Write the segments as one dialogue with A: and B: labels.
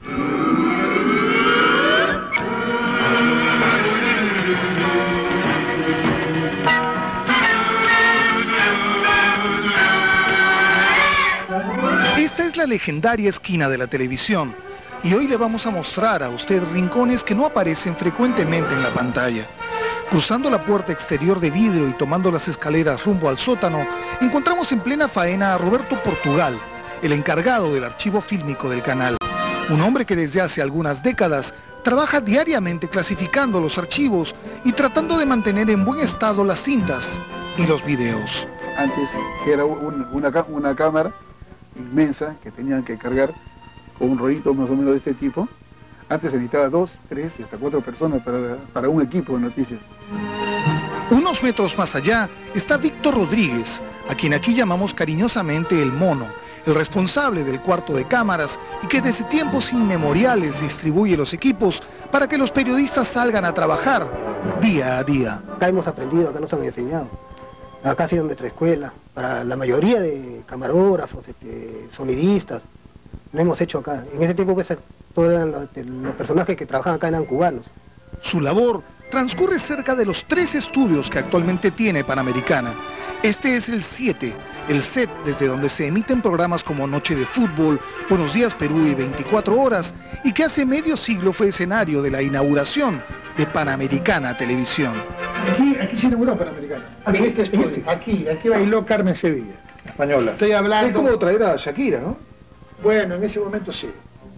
A: Esta es la legendaria esquina de la televisión y hoy le vamos a mostrar a usted rincones que no aparecen frecuentemente en la pantalla. Cruzando la puerta exterior de vidrio y tomando las escaleras rumbo al sótano, encontramos en plena faena a Roberto Portugal, el encargado del archivo fílmico del canal. Un hombre que desde hace algunas décadas trabaja diariamente clasificando los archivos y tratando de mantener en buen estado las cintas y los videos.
B: Antes era una cámara inmensa que tenían que cargar con un rollito más o menos de este tipo. Antes se necesitaba 2, 3 y hasta 4 personas para un equipo de noticias.
A: Unos metros más allá está Víctor Rodríguez, a quien aquí llamamos cariñosamente el Mono, el responsable del cuarto de cámaras y que desde tiempos inmemoriales distribuye los equipos para que los periodistas salgan a trabajar día a día.
C: Acá hemos aprendido, acá nos han enseñado. Acá ha sido nuestra escuela, para la mayoría de camarógrafos, sonidistas, lo hemos hecho acá. En ese tiempo pues, todos eran los personajes que trabajaban acá eran cubanos.
A: Su labor transcurre cerca de los 3 estudios que actualmente tiene Panamericana. Este es el 7, el set desde donde se emiten programas como Noche de Fútbol, Buenos Días Perú y 24 Horas, y que hace medio siglo fue escenario de la inauguración de Panamericana Televisión.
D: Aquí se inauguró Panamericana. Aquí bailó Carmen Sevilla, española.
E: Estoy hablando...
D: Es como traer a Shakira, ¿no?
E: Bueno, en ese momento sí.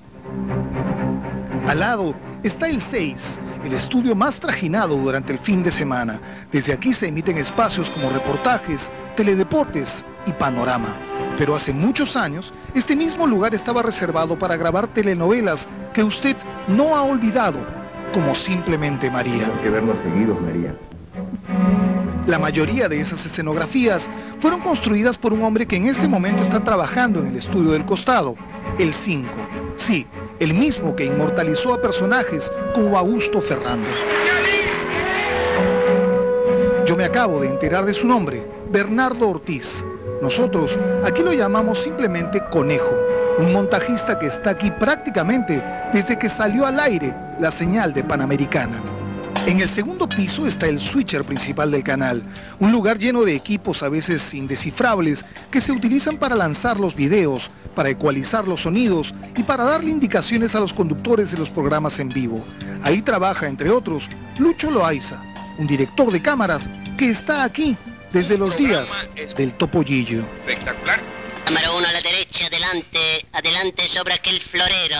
A: Al lado está el 6, el estudio más trajinado durante el fin de semana. Desde aquí se emiten espacios como reportajes, teledeportes y panorama. Pero hace muchos años, este mismo lugar estaba reservado para grabar telenovelas que usted no ha olvidado, como Simplemente María.
F: Hay que vernos seguidos, María.
A: La mayoría de esas escenografías fueron construidas por un hombre que en este momento está trabajando en el estudio del costado, el 5. Sí, el mismo que inmortalizó a personajes como Augusto Ferrando. Yo me acabo de enterar de su nombre, Bernardo Ortiz. Nosotros aquí lo llamamos simplemente Conejo, un montajista que está aquí prácticamente desde que salió al aire la señal de Panamericana. En el segundo piso está el switcher principal del canal, un lugar lleno de equipos a veces indescifrables que se utilizan para lanzar los videos, para ecualizar los sonidos y para darle indicaciones a los conductores de los programas en vivo. Ahí trabaja, entre otros, Lucho Loaiza, un director de cámaras que está aquí desde los días del Topollillo.
G: Espectacular.
H: Cámara 1 a la derecha, adelante sobre aquel florero.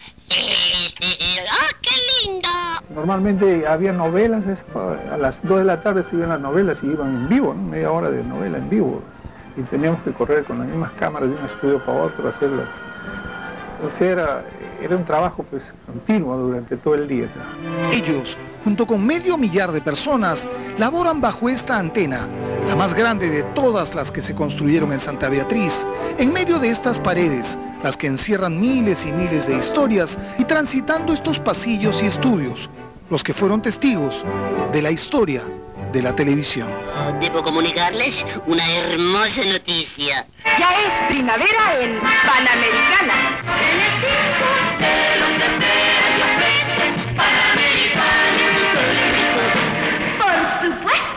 H: ¡Ah, qué lindo!
D: Normalmente había novelas, a las 2 de la tarde se iban las novelas y iban en vivo, ¿no? Media hora de novela en vivo. Y teníamos que correr con las mismas cámaras de un estudio para otro, hacerlas. O sea, era un trabajo pues continuo durante todo el día.
A: Ellos, junto con 500.000 de personas, laboran bajo esta antena, la más grande de todas las que se construyeron en Santa Beatriz, en medio de estas paredes, las que encierran miles y miles de historias, y transitando estos pasillos y estudios, los que fueron testigos de la historia de la televisión.
H: Debo comunicarles una hermosa noticia.
I: Ya es primavera en Panamericana. En el tiempo de los deseos, Panamericana. Por supuesto.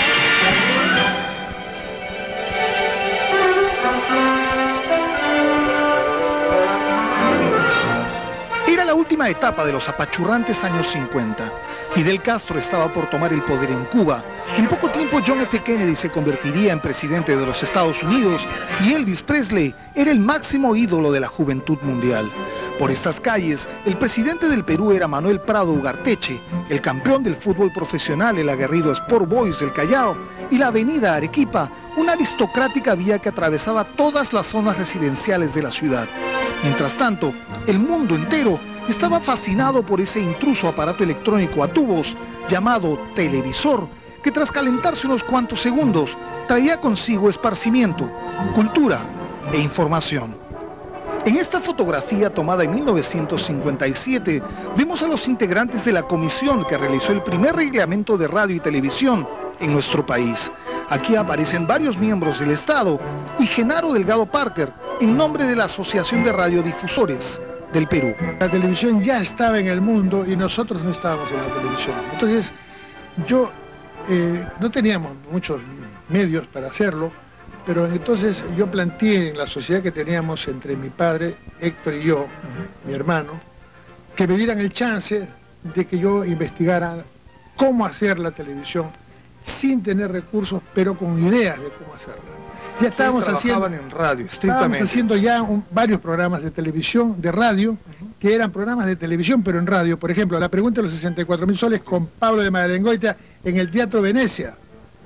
A: Era la última etapa de los apachurrantes años 50. Fidel Castro estaba por tomar el poder en Cuba. En poco tiempo John F. Kennedy se convertiría en presidente de los Estados Unidos y Elvis Presley era el máximo ídolo de la juventud mundial. Por estas calles, el presidente del Perú era Manuel Prado Ugarteche, el campeón del fútbol profesional, el aguerrido Sport Boys del Callao, y la avenida Arequipa, una aristocrática vía que atravesaba todas las zonas residenciales de la ciudad. Mientras tanto, el mundo entero estaba fascinado por ese intruso aparato electrónico a tubos llamado televisor, que tras calentarse unos cuantos segundos, traía consigo esparcimiento, cultura e información. En esta fotografía tomada en 1957, vemos a los integrantes de la comisión que realizó el primer reglamento de radio y televisión en nuestro país. Aquí aparecen varios miembros del Estado y Genaro Delgado Parker, en nombre de la Asociación de Radiodifusores, ARRA. Ellos, junto con 500.000 de personas, del Perú.
E: La televisión ya estaba en el mundo y nosotros no estábamos en la televisión. Entonces, no teníamos muchos medios para hacerlo, pero entonces yo planteé en la sociedad que teníamos entre mi padre, Héctor y yo, mi hermano, que me dieran el chance de que yo investigara cómo hacer la televisión sin tener recursos, pero con ideas de cómo hacerla. Ya estábamos haciendo
A: en radio, estrictamente.
E: Estábamos haciendo ya varios programas de televisión, de radio, que eran programas de televisión, pero en radio. Por ejemplo, La pregunta de los 64.000 soles con Pablo de Magalengoitia en el Teatro Venecia.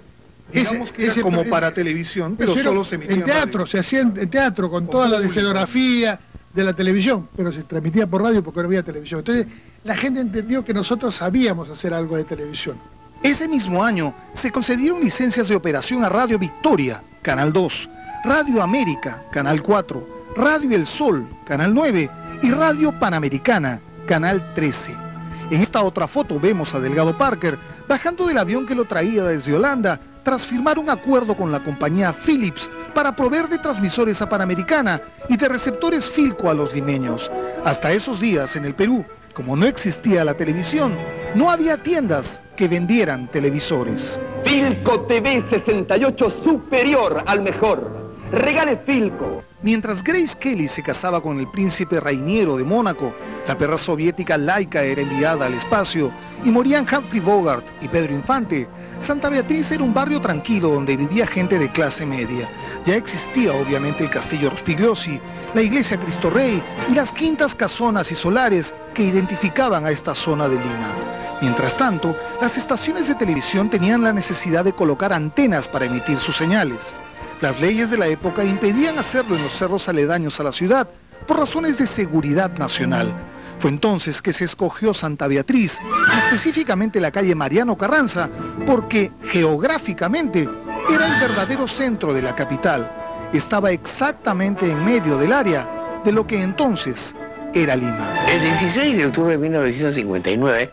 A: Digamos que era como para televisión, pero solo se emitía
E: en teatro, se hacía en teatro con toda la escenografía de la televisión, pero se transmitía por radio porque no había televisión. Entonces, la gente entendió que nosotros sabíamos hacer algo de televisión.
A: Ese mismo año se concedieron licencias de operación a Radio Victoria, Canal 2, Radio América, Canal 4, Radio El Sol, Canal 9 y Radio Panamericana, Canal 13. En esta otra foto vemos a Delgado Parker bajando del avión que lo traía desde Holanda tras firmar un acuerdo con la compañía Philips para proveer de transmisores a Panamericana y de receptores Philco a los limeños. Hasta esos días en el Perú, como no existía la televisión, no había tiendas que vendieran televisores.
F: Philco TV 68 superior al mejor. Regale Philco.
A: Mientras Grace Kelly se casaba con el príncipe Rainiero de Mónaco, la perra soviética Laika era enviada al espacio y morían Humphrey Bogart y Pedro Infante, Santa Beatriz era un barrio tranquilo donde vivía gente de clase media. Ya existía obviamente el Castillo Rospigliosi, la iglesia Cristo Rey y las quintas casonas y solares que identificaban a esta zona de Lima. Mientras tanto, las estaciones de televisión tenían la necesidad de colocar antenas para emitir sus señales. Las leyes de la época impedían hacerlo en los cerros aledaños a la ciudad por razones de seguridad nacional. Fue entonces que se escogió Santa Beatriz, específicamente la calle Mariano Carranza, porque geográficamente era el verdadero centro de la capital. Estaba exactamente en medio del área de lo que entonces era Lima.
G: El 16 de octubre de 1959,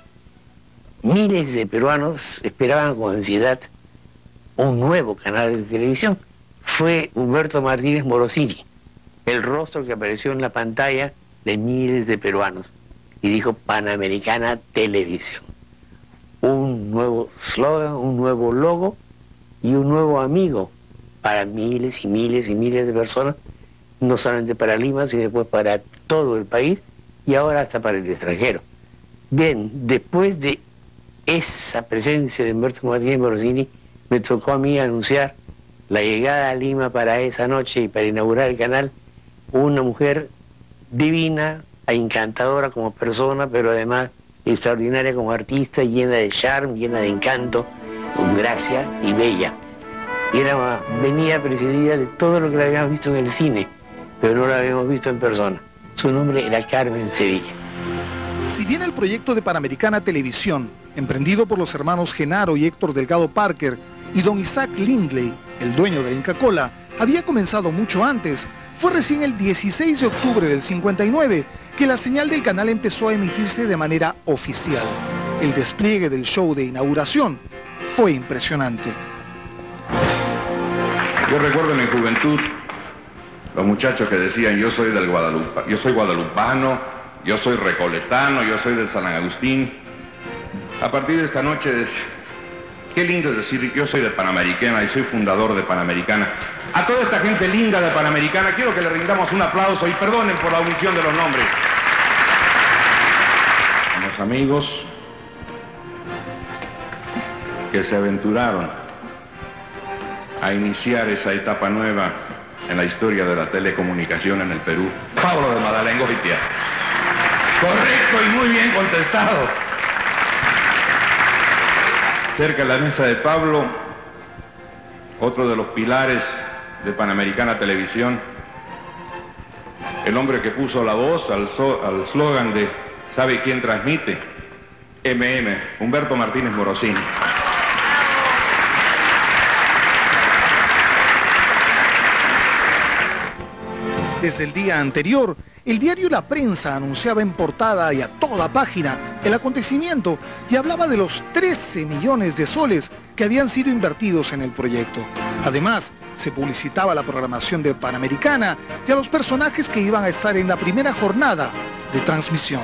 G: miles de peruanos esperaban con ansiedad un nuevo canal de televisión. Fue Humberto Martínez Morosini, el rostro que apareció en la pantalla de miles de peruanos, y dijo Panamericana Televisión. Un nuevo slogan, un nuevo logo y un nuevo amigo para miles y miles y miles de personas, no solamente para Lima, sino después para todo el país y ahora hasta para el extranjero. Bien, después de esa presencia de Humberto Martínez Morosini, me tocó a mí anunciar la llegada a Lima para esa noche y para inaugurar el canal, una mujer divina e encantadora como persona, pero además extraordinaria como artista, llena de charme, llena de encanto, con gracia y bella. Y venía precedida de todo lo que la habíamos visto en el cine, pero no la habíamos visto en persona. Su nombre era Carmen Sevilla.
A: Si bien el proyecto de Panamericana Televisión, emprendido por los hermanos Genaro y Héctor Delgado Parker y don Isaac Lindley, el dueño de Inca Kola, había comenzado mucho antes, fue recién el 16 de octubre del 59 que la señal del canal empezó a emitirse de manera oficial. El despliegue del show de inauguración fue impresionante.
J: Yo recuerdo en mi juventud los muchachos que decían yo soy del Guadalupe, yo soy guadalupano, yo soy recoletano, yo soy del San Agustín. A partir de esta noche, qué lindo es decir yo soy de Panamericana y soy fundador de Panamericana. A toda esta gente linda de Panamericana quiero que le rindamos un aplauso y perdonen por la omisión de los nombres. A los amigos que se aventuraron a iniciar esa etapa nueva en la historia de la telecomunicación en el Perú. Pablo de Magalengoitia. Correcto y muy bien contestado. Cerca de la mesa de Pablo, otro de los pilares de Panamericana Televisión, el hombre que puso la voz al slogan de ¿sabe quién transmite? MM, Humberto Martínez Morosini.
A: Desde el día anterior, el diario La Prensa anunciaba en portada y a toda página el acontecimiento y hablaba de los 13 millones de soles que habían sido invertidos en el proyecto. Además, se publicitaba la programación de Panamericana y a los personajes que iban a estar en la primera jornada de transmisión.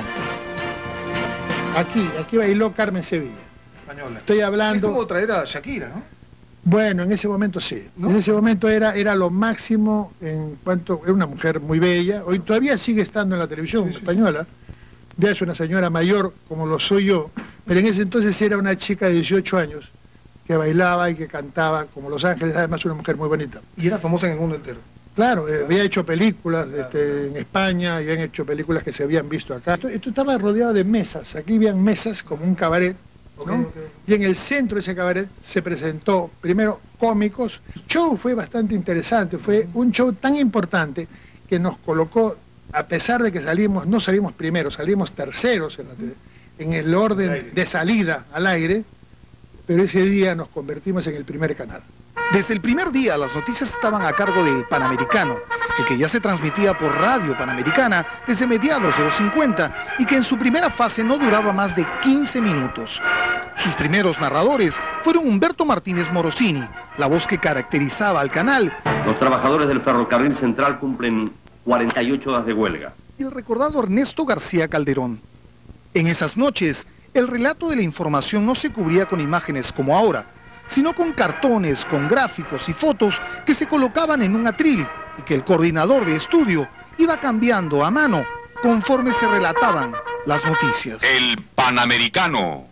E: Aquí bailó Carmen Sevilla.
A: Española.
E: Estoy hablando...
A: Es como traer a Shakira, ¿no?
E: Bueno, en ese momento sí. ¿No? En ese momento era lo máximo en cuanto... Era una mujer muy bella. Hoy todavía sigue estando en la televisión española. Ya es una señora mayor, como lo soy yo. Pero en ese entonces era una chica de 18 años que bailaba y que cantaba como Los Ángeles. Además, una mujer muy bonita.
A: Y era famosa en el mundo entero.
E: Claro, había hecho películas en España, y habían hecho películas que se habían visto acá. Esto estaba rodeado de mesas. Aquí habían mesas como un cabaret, ¿no? Y en el centro de ese cabaret se presentó, primero, cómicos. El show fue bastante interesante, fue un show tan importante que nos colocó, a pesar de que no salimos primeros, salimos terceros en el orden de salida al aire, pero ese día nos convertimos en el primer canal.
A: Desde el primer día las noticias estaban a cargo del Panamericano, el que ya se transmitía por Radio Panamericana desde mediados de los 50 y que en su primera fase no duraba más de 15 minutos. Sus primeros narradores fueron Humberto Martínez Morosini, la voz que caracterizaba al canal.
K: Los trabajadores del ferrocarril central cumplen 48 horas de huelga.
A: Y el recordado Ernesto García Calderón. En esas noches, el relato de la información no se cubría con imágenes como ahora, sino con cartones, con gráficos y fotos que se colocaban en un atril y que el coordinador de estudio iba cambiando a mano conforme se relataban las noticias.
L: El Panamericano.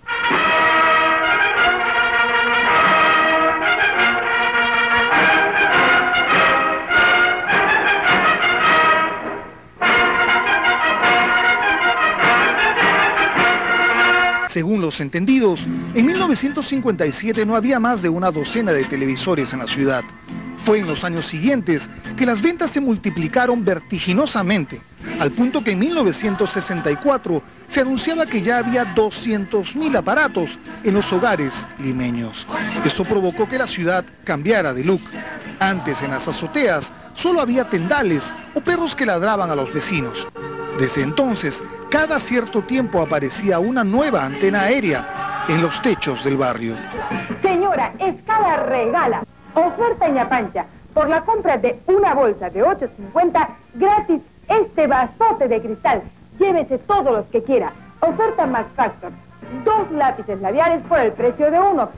A: Según los entendidos, en 1957 no había más de una docena de televisores en la ciudad. Fue en los años siguientes que las ventas se multiplicaron vertiginosamente, al punto que en 1964 se anunciaba que ya había 200.000 aparatos en los hogares limeños. Eso provocó que la ciudad cambiara de look. Antes, en las azoteas, solo había tendales o perros que ladraban a los vecinos. Desde entonces, cada cierto tiempo aparecía una nueva antena aérea en los techos del barrio.
I: Señora, Escala regala oferta ñapancha. Por la compra de una bolsa de 8.50, gratis este vasote de cristal. Llévese todos los que quiera. Oferta Max Factor. 2 lápices labiales por el precio de uno.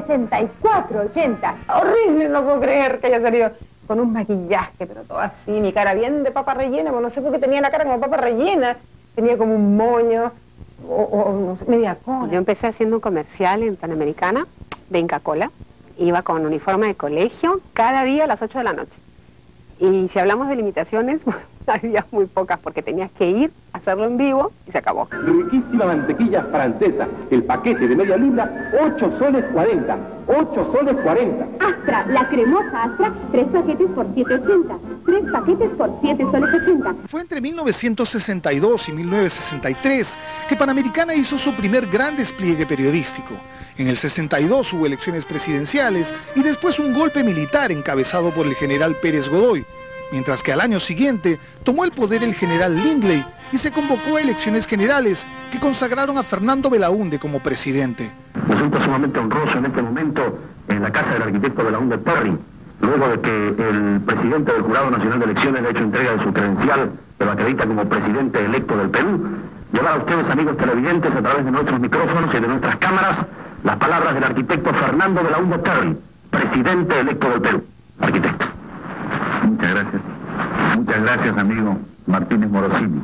I: 64.80. Horrible, no puedo creer que haya salido con un maquillaje, pero todo así, mi cara bien de papa rellena, no sé por qué tenía la cara como papa rellena, tenía como un moño, o no sé, media cola.
M: Yo empecé haciendo un comercial en Panamericana de Inca Kola, iba con uniforme de colegio cada día a las 8 de la noche. Y si hablamos de limitaciones, había muy pocas, porque tenías que ir, hacerlo en vivo y se acabó.
K: Riquísima mantequilla francesa, el paquete de media libra, 8 soles 40. 8 soles 40.
N: Astra, la cremosa Astra, 3 paquetes por 7.80. 3 paquetes por 7 soles 80.
A: Fue entre 1962 y 1963 que Panamericana hizo su primer gran despliegue periodístico. En el 62 hubo elecciones presidenciales y después un golpe militar encabezado por el general Pérez Godoy, mientras que al año siguiente tomó el poder el general Lindley y se convocó a elecciones generales que consagraron a Fernando Belaúnde como presidente.
O: Me siento sumamente honroso en este momento en la casa del arquitecto Belaúnde Perry, luego de que el presidente del Jurado Nacional de Elecciones le ha hecho entrega de su credencial, que lo acredita como presidente electo del Perú, llevar a ustedes, amigos televidentes, a través de nuestros micrófonos y de nuestras cámaras, las palabras del arquitecto Fernando Belaúnde Perry, presidente electo del Perú. Arquitecto.
P: Muchas gracias. Muchas gracias, amigo Martínez Morosini.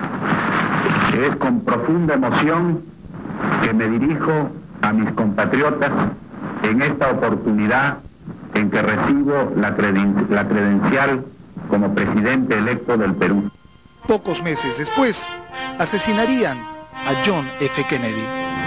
P: Es con profunda emoción que me dirijo a mis compatriotas en esta oportunidad en que recibo la credencial como presidente electo del Perú.
A: Pocos meses después, asesinarían a John F. Kennedy.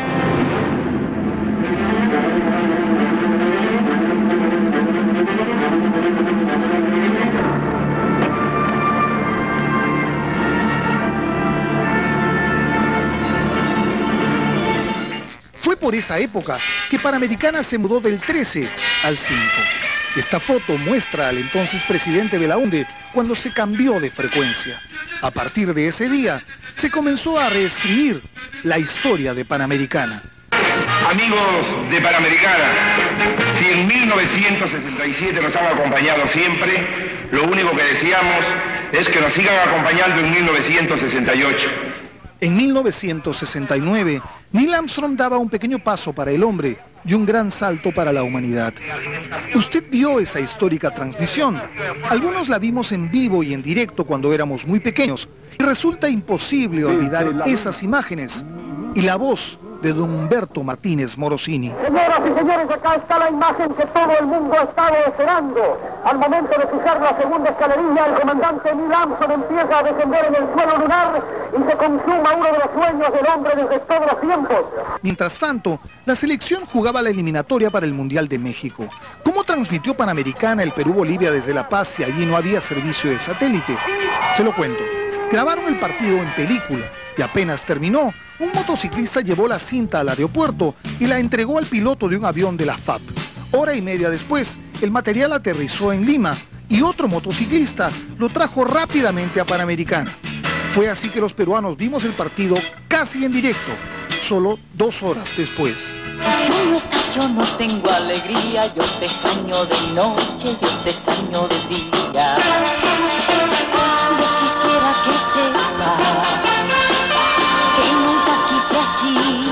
A: Fue por esa época que Panamericana se mudó del 13 al 5. Esta foto muestra al entonces presidente Belaúnde cuando se cambió de frecuencia. A partir de ese día, se comenzó a reescribir la historia de Panamericana.
J: Amigos de Panamericana,
Q: Si en 1967 nos han acompañado siempre, lo único que deseamos es que nos sigan acompañando en 1968.
A: En 1969, Neil Armstrong daba un pequeño paso para el hombre y un gran salto para la humanidad. Usted vio esa histórica transmisión. Algunos la vimos en vivo y en directo cuando éramos muy pequeños. Y resulta imposible olvidar esas imágenes y la voz de don Humberto Martínez Morosini.
R: Señoras y señores, acá está la imagen que todo el mundo ha estado esperando. Al momento de fijar la segunda escalerilla, el comandante Neil Armstrong empieza a descender en el suelo lunar y se consuma uno de los sueños del hombre desde todos los tiempos.
A: Mientras tanto, la selección jugaba la eliminatoria para el Mundial de México. ¿Cómo transmitió Panamericana el Perú-Bolivia desde La Paz si allí no había servicio de satélite? Se lo cuento. Grabaron el partido en película y apenas terminó, un motociclista llevó la cinta al aeropuerto y la entregó al piloto de un avión de la FAP. Hora y media después, el material aterrizó en Lima y otro motociclista lo trajo rápidamente a Panamericana. Fue así que los peruanos vimos el partido casi en directo, solo 2 horas después.
S: Tú no estás, yo no tengo alegría, yo te extraño de noche, yo te extraño de día. Yo quisiera que sepas que nunca quise así,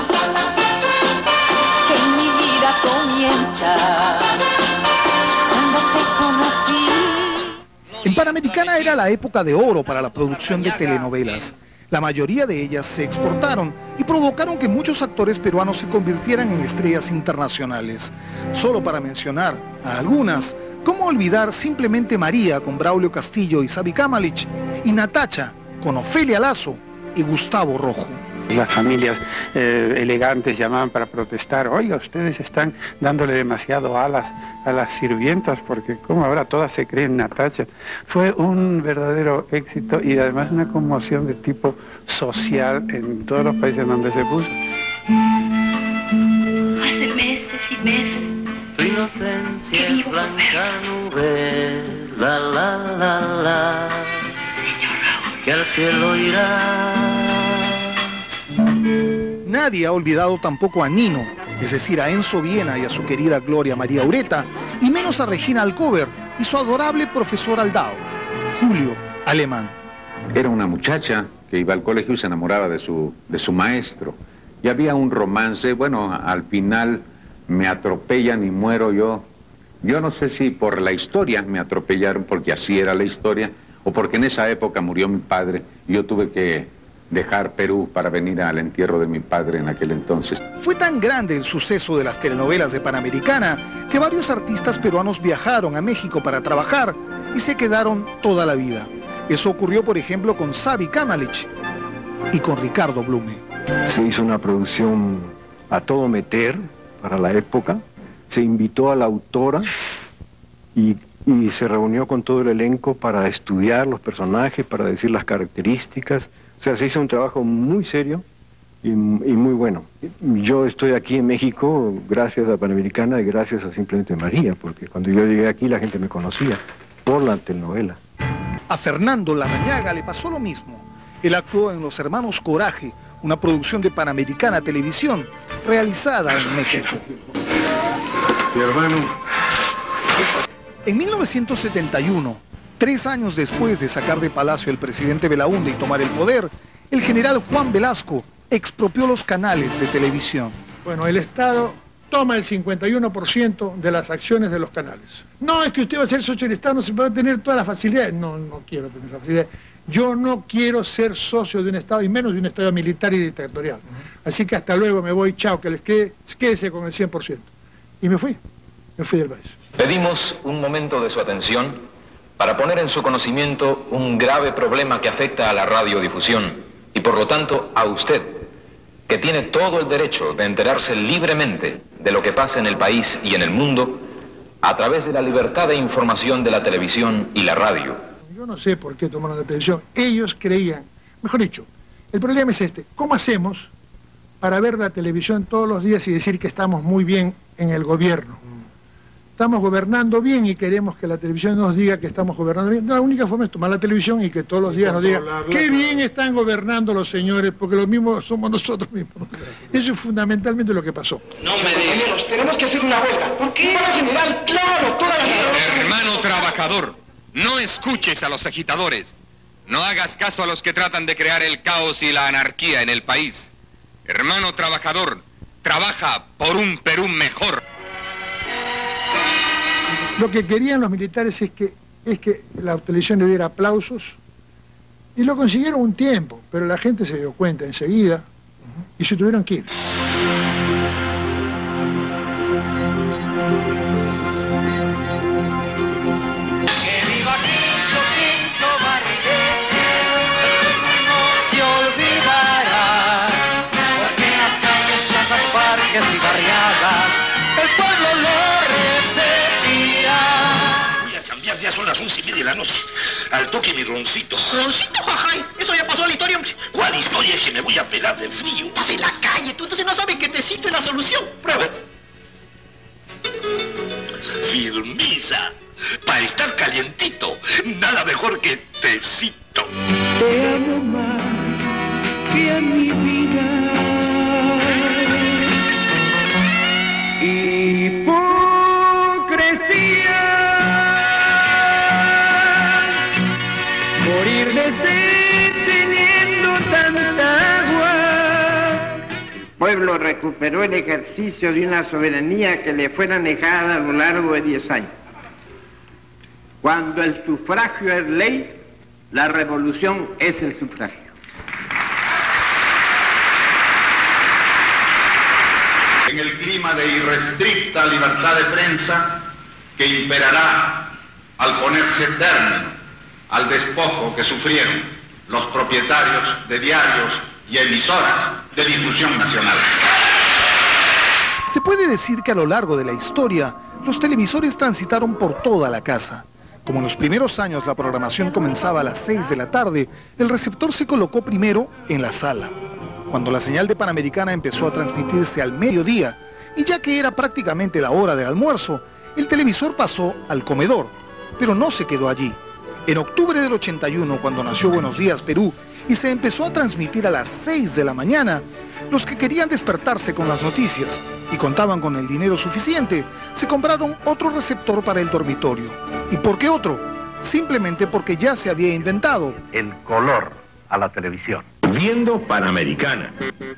S: que en mi vida comienza cuando te conocí.
A: En Panamericana era la época de oro para la producción de telenovelas. La mayoría de ellas se exportaron y provocaron que muchos actores peruanos se convirtieran en estrellas internacionales. Solo para mencionar a algunas, ¿cómo olvidar Simplemente María con Braulio Castillo y Sabi Kamalich y Natacha con Ofelia Lazo y Gustavo Rojo?
D: Las familias elegantes llamaban para protestar: oiga, ustedes están dándole demasiado alas a las sirvientas, porque como ahora todas se creen Natacha. Fue un verdadero éxito y además una conmoción de tipo social en todos los países donde se puso.
S: Hace meses y meses
T: Tu inocencia es blanca nube, la la la la, que al cielo irá.
A: Nadie ha olvidado tampoco a Nino, es decir, a Enzo Viena y a su querida Gloria María Ureta, y menos a Regina Alcover y su adorable profesor Aldao, Julio Alemán.
P: Era una muchacha que iba al colegio y se enamoraba de su maestro. Y había un romance, bueno, al final me atropellan y muero yo. Yo no sé si por la historia me atropellaron, porque así era la historia, o porque en esa época murió mi padre y yo tuve que dejar Perú para venir al entierro de mi padre en aquel entonces.
A: Fue tan grande el suceso de las telenovelas de Panamericana que varios artistas peruanos viajaron a México para trabajar y se quedaron toda la vida. Eso ocurrió, por ejemplo, con Sabi Kamalich y con Ricardo Blume.
U: Se hizo una producción a todo meter para la época, se invitó a la autora y se reunió con todo el elenco para estudiar los personajes, para decir las características. O sea, se hizo un trabajo muy serio y muy bueno. Yo estoy aquí en México gracias a Panamericana y gracias a Simplemente María, porque cuando yo llegué aquí la gente me conocía por la telenovela.
A: A Fernando Larrañaga le pasó lo mismo. Él actuó en Los Hermanos Coraje, una producción de Panamericana Televisión, realizada en México.
B: Mi hermano.
A: En 1971, 3 años después de sacar de Palacio al presidente Belaúnde y tomar el poder, el general Juan Velasco expropió los canales de televisión.
E: Bueno, el Estado toma el 51% de las acciones de los canales. No es que usted va a ser socio del Estado, no se va a tener todas las facilidades. No, no quiero tener esa facilidad. Yo no quiero ser socio de un Estado, y menos de un Estado militar y dictatorial. Así que hasta luego, me voy, chao, que les quédese con el 100%. Y me fui del país.
V: Pedimos un momento de su atención para poner en su conocimiento un grave problema que afecta a la radiodifusión y por lo tanto a usted, que tiene todo el derecho de enterarse libremente de lo que pasa en el país y en el mundo a través de la libertad de información de la televisión y la radio.
E: Yo no sé por qué tomaron la televisión. Ellos creían, mejor dicho, el problema es este: ¿cómo hacemos para ver la televisión todos los días y decir que estamos muy bien en el gobierno? estamos gobernando bien y queremos que la televisión nos diga que estamos gobernando bien. La única forma es tomar la televisión y que todos los días nos diga qué bien están gobernando los señores, porque lo mismo somos nosotros mismos. Eso es fundamentalmente lo que pasó.
Q: No me digas. Tenemos que hacer una huelga. ¿Por qué? Para general, claro, toda la...
L: Hermano trabajador, no escuches a los agitadores. No hagas caso a los que tratan de crear el caos y la anarquía en el país. Hermano trabajador, trabaja por un Perú mejor.
E: Lo que querían los militares es que la televisión le diera aplausos, y lo consiguieron un tiempo, pero la gente se dio cuenta enseguida y se tuvieron que ir.
T: Y barriadas, el pueblo lo repetirá.
Q: Voy a chambear, ya son las 11:30 de la noche. Al toque mi roncito.
C: ¿Roncito, jajay? Eso ya pasó a la historia, hombre.
Q: ¿Cuál historia? Es que me voy a pelar de frío.
C: Estás en la calle, tú entonces no sabes que te cito en la solución. Prueba.
Q: Firmeza. Para estar calientito, nada mejor que tecito.
T: Te amo más que a mi vida. Hipocresía, morir de sed teniendo tanta agua.
H: El pueblo recuperó el ejercicio de una soberanía que le fuera negada a lo largo de 10 años. Cuando el sufragio es ley, la revolución es el sufragio.
J: En el clima de irrestricta libertad de prensa que imperará al ponerse término al despojo que sufrieron los propietarios de diarios y emisoras de difusión nacional.
A: Se puede decir que a lo largo de la historia, los televisores transitaron por toda la casa. Como en los primeros años la programación comenzaba a las 6 de la tarde, el receptor se colocó primero en la sala. Cuando la señal de Panamericana empezó a transmitirse al mediodía, y ya que era prácticamente la hora del almuerzo, el televisor pasó al comedor, pero no se quedó allí. En octubre del 81, cuando nació Buenos Días Perú, y se empezó a transmitir a las 6 de la mañana, los que querían despertarse con las noticias y contaban con el dinero suficiente, se compraron otro receptor para el dormitorio. ¿Y por qué otro? Simplemente porque ya se había inventado
O: el color a la televisión.
K: Viendo Panamericana.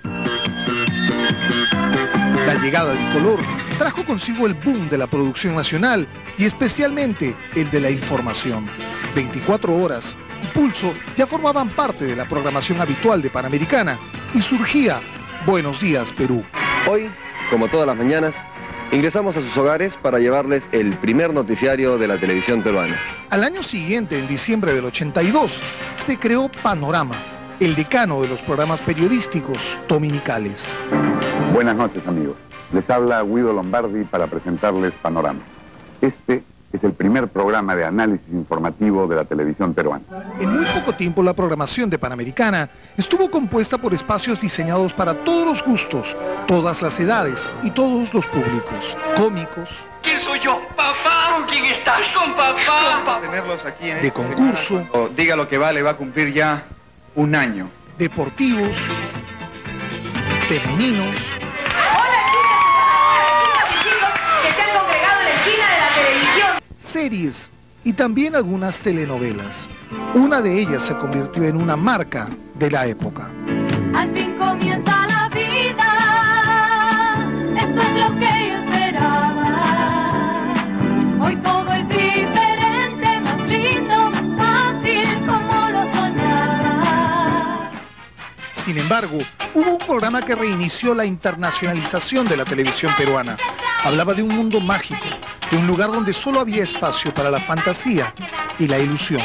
A: La llegada del color trajo consigo el boom de la producción nacional y especialmente el de la información. 24 horas y Pulso ya formaban parte de la programación habitual de Panamericana y surgía Buenos Días Perú.
W: Hoy, como todas las mañanas, ingresamos a sus hogares para llevarles el primer noticiario de la televisión peruana.
A: Al año siguiente, en diciembre del 82, se creó Panorama, el decano de los programas periodísticos dominicales.
P: Buenas noches, amigos. Les habla Guido Lombardi para presentarles Panorama. Este es el primer programa de análisis informativo de la televisión peruana.
A: En muy poco tiempo la programación de Panamericana estuvo compuesta por espacios diseñados para todos los gustos, todas las edades y todos los públicos. Cómicos.
C: ¿Quién soy yo? ¿Papá? ¿Con quién estás? Con papá.
X: Tenerlos aquí en
A: de concurso.
X: Diga lo que vale, va a cumplir ya un año.
A: Deportivos. Femeninos.
Y: Hola chicos, que se han congregado en la esquina de la televisión.
A: Series y también algunas telenovelas. Una de ellas se convirtió en una marca de la época.
S: Al fin comienza la vida, esto es lo que yo esperaba. Hoy todo es diferente, más lindo, más fácil como lo soñaba.
A: Sin embargo, hubo un programa que reinició la internacionalización de la televisión peruana. Hablaba de un mundo mágico, de un lugar donde solo había espacio para la fantasía y la ilusión.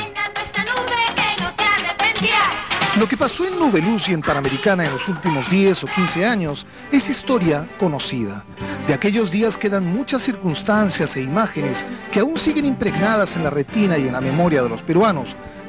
A: Lo que pasó en Nubeluz y en Panamericana en los últimos 10 o 15 años es historia conocida. De aquellos días quedan muchas circunstancias e imágenes que aún siguen impregnadas en la retina y en la memoria de los peruanos,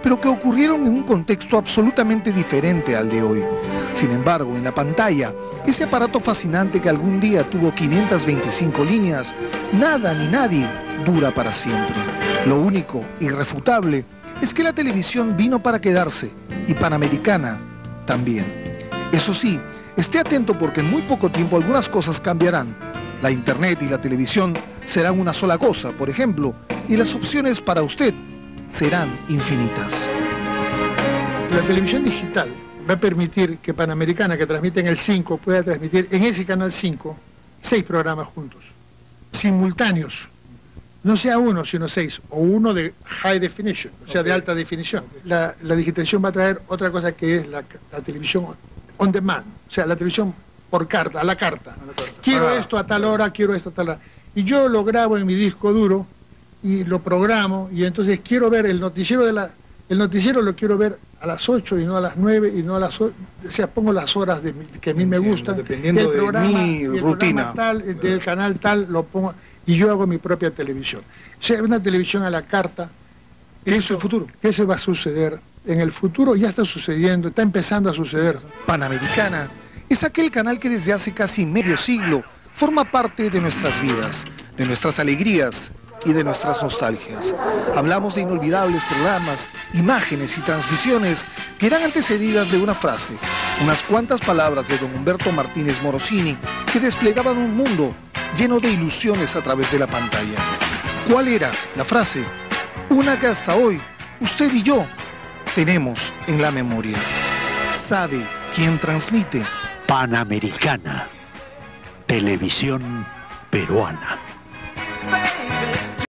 A: pero que ocurrieron en un contexto absolutamente diferente al de hoy. Sin embargo, en la pantalla, ese aparato fascinante que algún día tuvo 525 líneas, nada ni nadie dura para siempre. Lo único, irrefutable, es que la televisión vino para quedarse, y Panamericana también. Eso sí, esté atento porque en muy poco tiempo algunas cosas cambiarán. La internet y la televisión serán una sola cosa, por ejemplo, y las opciones para usted serán infinitas.
E: La televisión digital va a permitir que Panamericana, que transmite en el 5, pueda transmitir en ese canal 5 6 programas juntos, simultáneos. No sea uno, sino 6, o uno de high definition, o sea, de alta definición. La digitalización va a traer otra cosa que es la televisión on demand, o sea, la televisión por carta, a la carta. Quiero esto a tal hora, quiero esto a tal hora. Y yo lo grabo en mi disco duro y lo programo, y entonces quiero ver el noticiero el noticiero lo quiero ver a las 8 y no a las 9 y no a las 8, o sea, pongo las horas que a mí me gustan.
A: Dependiendo de mi rutina.
E: Tal, del canal tal, lo pongo, y yo hago mi propia televisión. O sea, una televisión a la carta, que es el futuro. Que eso va a suceder en el futuro, ya está sucediendo, está empezando a suceder.
A: Panamericana es aquel canal que desde hace casi medio siglo forma parte de nuestras vidas, de nuestras alegrías y de nuestras nostalgias. Hablamos de inolvidables programas, imágenes y transmisiones que eran antecedidas de una frase, unas cuantas palabras de don Humberto Martínez Morosini que desplegaban un mundo lleno de ilusiones a través de la pantalla. ¿Cuál era la frase? Una que hasta hoy, usted y yo, tenemos en la memoria. ¿Sabe quién transmite?
F: Panamericana, televisión peruana.